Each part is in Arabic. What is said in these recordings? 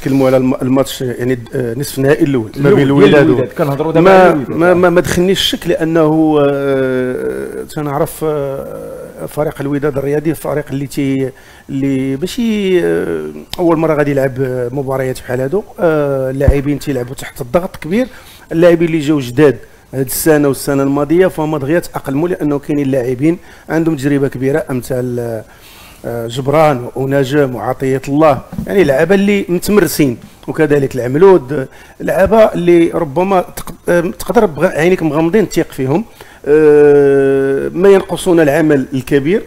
نتكلموا على الماتش يعني نصف النهائي الاول ما بين الوداد كنهضروا دابا على الوداد. ما دخلنيش الشك لانه تنعرف فريق الوداد الرياضي فريق اللي ماشي اول مره غادي يلعب مباريات بحال هادو. اللاعبين تيلعبوا تحت الضغط كبير. اللاعبين اللي جاوا جداد هذه السنه والسنه الماضيه فهما دغيا تاقلموا لانه كاينين لاعبين عندهم تجربه كبيره امثال جبران ونجم وعطيه الله، يعني لعابه اللي متمرسين، وكذلك العملود لعابه اللي ربما تقدر بعينيك مغمضين تثيق فيهم. ما ينقصون العمل الكبير.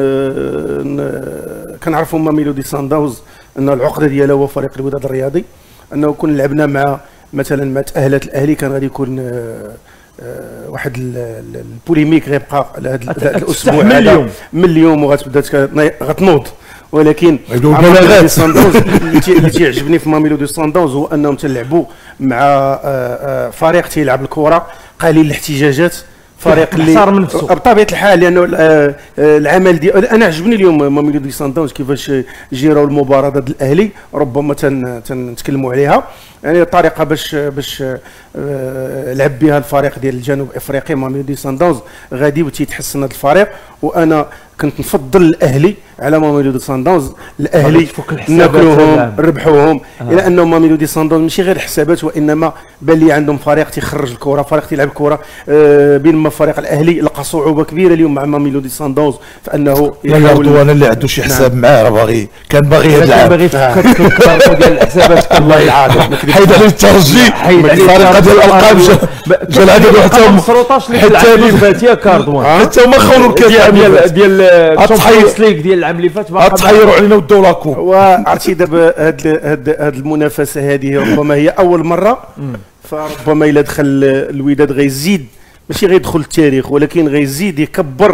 كنعرفوا ميلودي سان داونز ان العقده ديالها هو فريق الوداد الرياضي، انه كنا لعبنا مع مثلا مع تاهلات الاهلي كان غادي يكون واحد البوليميك غيبقى هذا الاسبوع هذا من اليوم وغتبدا غتنوض. ولكن ميلودي سان داونز اللي تيعجبني في ميلودي سان داونز هو انهم تلعبوا مع فريق تيلعب الكره قليل الاحتجاجات، فريق اللي بطبيعه الحال لانه العمل ديال انا عجبني اليوم ميلودي سان داونز كيفاش جيراو المباراه ضد الاهلي. ربما تنتكلموا عليها يعني الطريقه باش لعب بها الفريق ديال الجنوب افريقيا ميلودي سان داونز غادي وتيتحسن هذا الفريق. وانا كنت نفضل الاهلي على ميلودي سان داونز. الاهلي ناكلوهم ربحوهم الى انه ميلودي سان داونز ماشي غير الحسابات وانما بان لي عندهم فريق تيخرج الكره، فريق تيلعب الكره. بينما فريق الاهلي لقى صعوبه كبيره اليوم مع ميلودي سان داونز فانه رضوان اللي عنده شي حساب معاه راه كان باغي يلعب باغي يفكر ديال الحسابات الله العظيم حيد عليه الترجي الفريق ديال الالقاب جا العدد حتى 15 اللي فات يا كاردوان حتى هما خونوا الكاس ديال الشامبيونز ليغ ديال العام اللي فات غتحيروا علينا وداو لاكوب. وعرفتي دابا هاد المنافسه هذه ربما هي اول مره، فربما الا دخل الوداد غيزيد ماشي غيدخل التاريخ ولكن غيزيد يكبر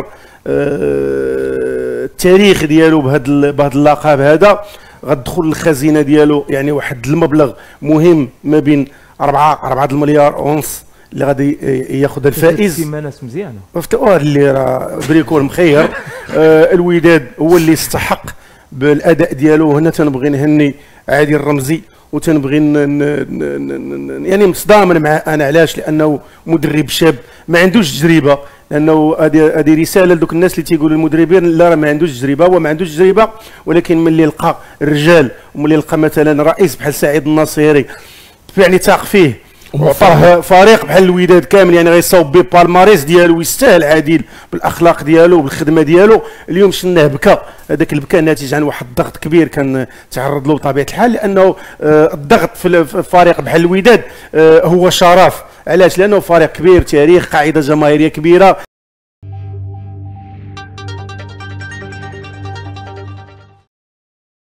التاريخ ديالو بهذا اللقب هذا. غتدخل الخزينه ديالو يعني واحد المبلغ مهم ما بين 4 المليار ونص اللي غادي ياخذ الفائز. سيمانات مزيانه اللي راه بريكول مخير. الوداد هو اللي استحق بالاداء ديالو. هنا تنبغي نهني عادل الرمزي وتنبغي يعني متصدامن معاه. انا علاش؟ لانه مدرب شاب ما عندوش تجربه، لانه هذه رساله لذوك الناس اللي تيقولوا المدربين لا راه ما عندوش تجربه. هو ما عندوش تجربه ولكن ملي لقى الرجال وملي لقى مثلا رئيس بحال سعيد الناصيري يعني تاق فيه وعطاه فريق بحال الوداد كامل يعني غيصاوب به بالماريس ديالو ويستاهل عادل بالاخلاق ديالو وبالخدمه ديالو. اليوم شناه بكى، هذاك البكاء ناتج عن واحد الضغط كبير كان تعرض له بطبيعه الحال، لانه الضغط في فريق بحال الوداد هو شرف. علاش؟ لانه فريق كبير تاريخ قاعده جماهيريه كبيره